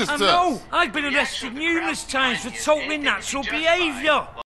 I know. I've been arrested numerous times for totally natural behaviour.